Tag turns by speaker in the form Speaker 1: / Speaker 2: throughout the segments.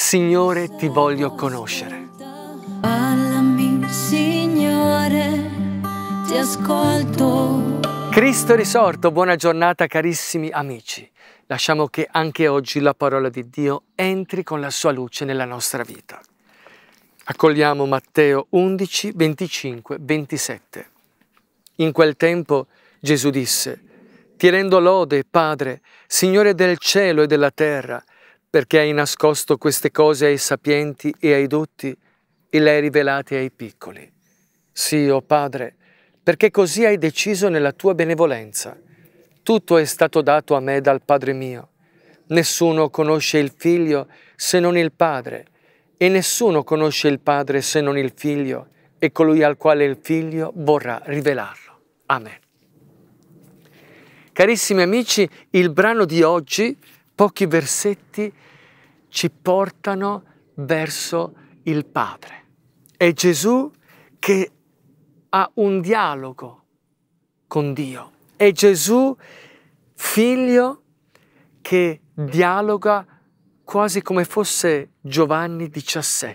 Speaker 1: Signore, ti voglio conoscere.
Speaker 2: Parlami, Signore, ti ascolto.
Speaker 1: Cristo è risorto, buona giornata carissimi amici. Lasciamo che anche oggi la parola di Dio entri con la sua luce nella nostra vita. Accogliamo Matteo 11, 25, 27. In quel tempo Gesù disse: Ti rendo lode, Padre, Signore del cielo e della terra, perché hai nascosto queste cose ai sapienti e ai dotti e le hai rivelate ai piccoli. Sì, o Padre, perché così hai deciso nella tua benevolenza. Tutto è stato dato a me dal Padre mio. Nessuno conosce il Figlio se non il Padre, e nessuno conosce il Padre se non il Figlio, e colui al quale il Figlio vorrà rivelarlo. Amen. Carissimi amici, il brano di oggi, pochi versetti, ci portano verso il Padre. È Gesù che ha un dialogo con Dio. È Gesù, figlio, che dialoga quasi come fosse Giovanni 17.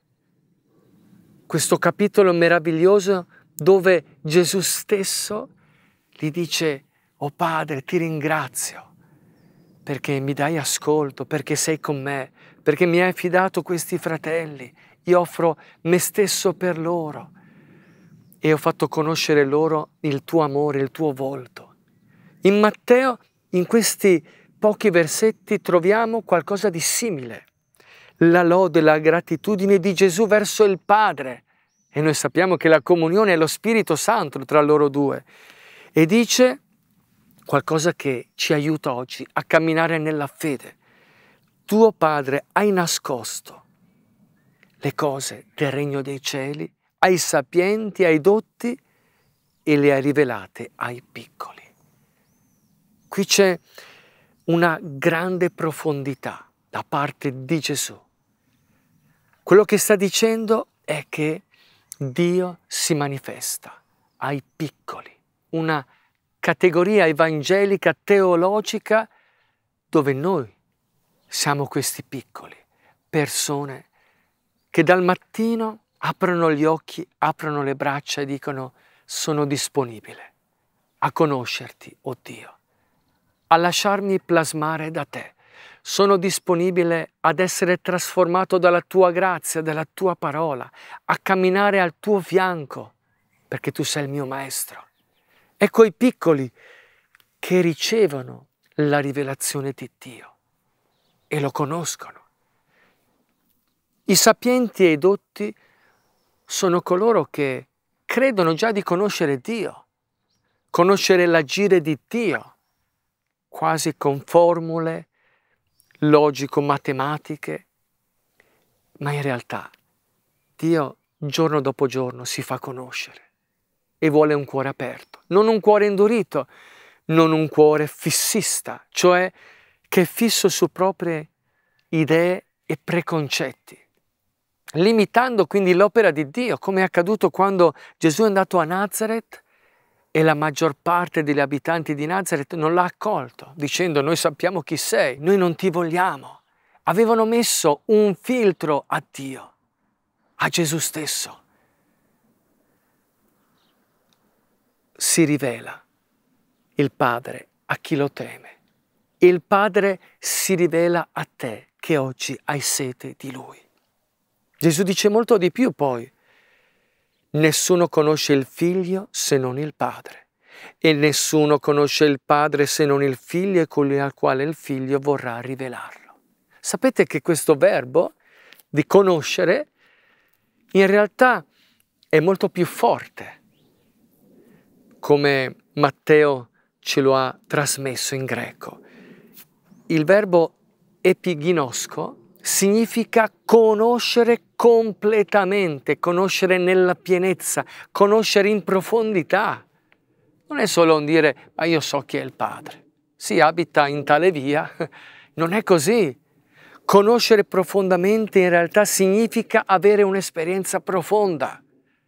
Speaker 1: Questo capitolo meraviglioso dove Gesù stesso gli dice: «Oh Padre, ti ringrazio perché mi dai ascolto, perché sei con me, perché mi hai affidato questi fratelli. Io offro me stesso per loro e ho fatto conoscere loro il tuo amore, il tuo volto». In Matteo, in questi pochi versetti, troviamo qualcosa di simile. La lode, la gratitudine di Gesù verso il Padre. E noi sappiamo che la comunione è lo Spirito Santo tra loro due. E dice qualcosa che ci aiuta oggi a camminare nella fede. Tuo Padre hai nascosto le cose del regno dei cieli ai sapienti, ai dotti, e le hai rivelate ai piccoli. Qui c'è una grande profondità da parte di Gesù. Quello che sta dicendo è che Dio si manifesta ai piccoli, una categoria evangelica teologica dove noi siamo questi piccoli, persone che dal mattino aprono gli occhi, aprono le braccia e dicono: sono disponibile a conoscerti, oh Dio, a lasciarmi plasmare da te. Sono disponibile ad essere trasformato dalla tua grazia, dalla tua parola, a camminare al tuo fianco, perché tu sei il mio maestro. Ecco i piccoli che ricevono la rivelazione di Dio e lo conoscono. I sapienti e i dotti sono coloro che credono già di conoscere Dio, conoscere l'agire di Dio, quasi con formule logico-matematiche, ma in realtà Dio giorno dopo giorno si fa conoscere e vuole un cuore aperto, non un cuore indurito, non un cuore fissista, cioè che è fisso su proprie idee e preconcetti, limitando quindi l'opera di Dio, come è accaduto quando Gesù è andato a Nazareth e la maggior parte degli abitanti di Nazareth non l'ha accolto, dicendo: noi sappiamo chi sei, noi non ti vogliamo. Avevano messo un filtro a Dio, a Gesù stesso. Si rivela il Padre a chi lo teme. Il Padre si rivela a te che oggi hai sete di Lui. Gesù dice molto di più poi. Nessuno conosce il Figlio se non il Padre, e nessuno conosce il Padre se non il Figlio e colui al quale il Figlio vorrà rivelarlo. Sapete che questo verbo di conoscere in realtà è molto più forte, come Matteo ce lo ha trasmesso in greco. Il verbo epiginosko significa conoscere completamente, conoscere nella pienezza, conoscere in profondità. Non è solo un dire: ma io so chi è il Padre, si abita in tale via. Non è così. Conoscere profondamente in realtà significa avere un'esperienza profonda.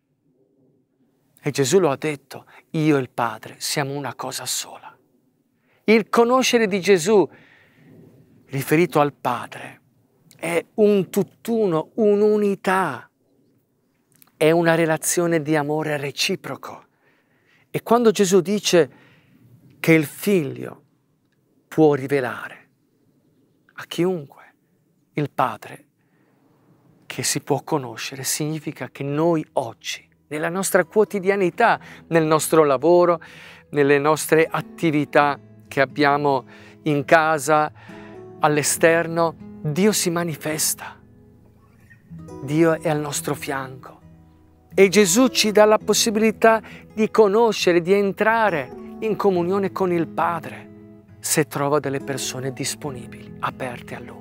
Speaker 1: E Gesù lo ha detto: io e il Padre siamo una cosa sola. Il conoscere di Gesù riferito al Padre è un tutt'uno, un'unità, è una relazione di amore reciproco. E quando Gesù dice che il Figlio può rivelare a chiunque il Padre che si può conoscere, significa che noi oggi, nella nostra quotidianità, nel nostro lavoro, nelle nostre attività che abbiamo in casa, all'esterno, Dio si manifesta. Dio è al nostro fianco. E Gesù ci dà la possibilità di conoscere, di entrare in comunione con il Padre, se trova delle persone disponibili, aperte a Lui.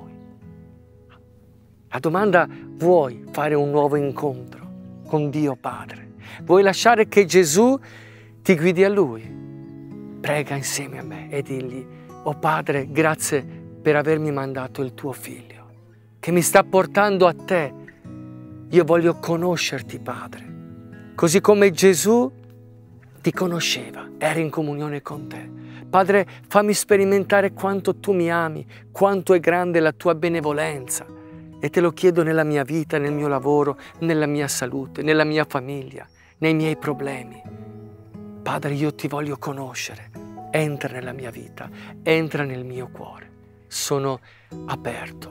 Speaker 1: La domanda: vuoi fare un nuovo incontro con Dio Padre? Vuoi lasciare che Gesù ti guidi a Lui? Prega insieme a me e digli: oh Padre, grazie per avermi mandato il tuo Figlio, che mi sta portando a te. Io voglio conoscerti, Padre, così come Gesù ti conosceva, era in comunione con te. Padre, fammi sperimentare quanto tu mi ami, quanto è grande la tua benevolenza. E te lo chiedo nella mia vita, nel mio lavoro, nella mia salute, nella mia famiglia, nei miei problemi. Padre, io ti voglio conoscere. Entra nella mia vita, entra nel mio cuore. Sono aperto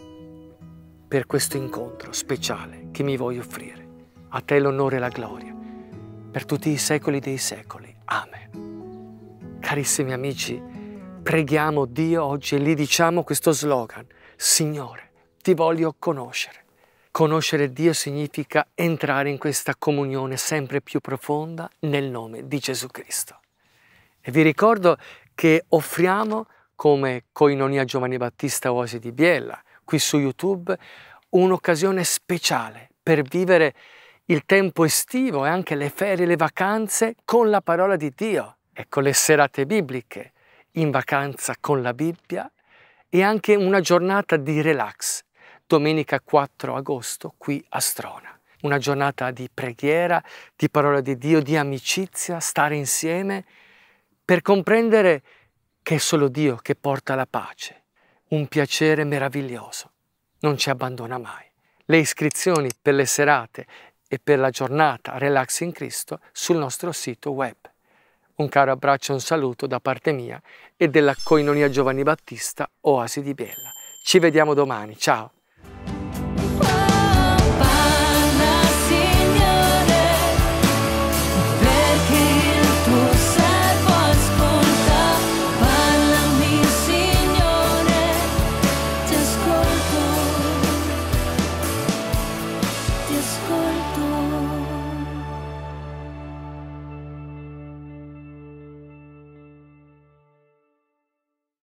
Speaker 1: per questo incontro speciale che mi vuoi offrire. A te l'onore e la gloria, per tutti i secoli dei secoli. Amen. Carissimi amici, preghiamo Dio oggi e gli diciamo questo slogan: Signore, ti voglio conoscere. Conoscere Dio significa entrare in questa comunione sempre più profonda nel nome di Gesù Cristo. E vi ricordo che offriamo, come Koinonia Giovanni Battista Oasi di Biella, qui su YouTube, un'occasione speciale per vivere il tempo estivo e anche le ferie, le vacanze con la parola di Dio. Ecco, le serate bibliche in vacanza con la Bibbia e anche una giornata di relax. Domenica 4 agosto qui a Strona. Una giornata di preghiera, di parola di Dio, di amicizia, stare insieme per comprendere che è solo Dio che porta la pace, un piacere meraviglioso, non ci abbandona mai. Le iscrizioni per le serate e per la giornata Relax in Cristo sul nostro sito web. Un caro abbraccio e un saluto da parte mia e della Koinonia Giovanni Battista Oasi di Biella. Ci vediamo domani, ciao!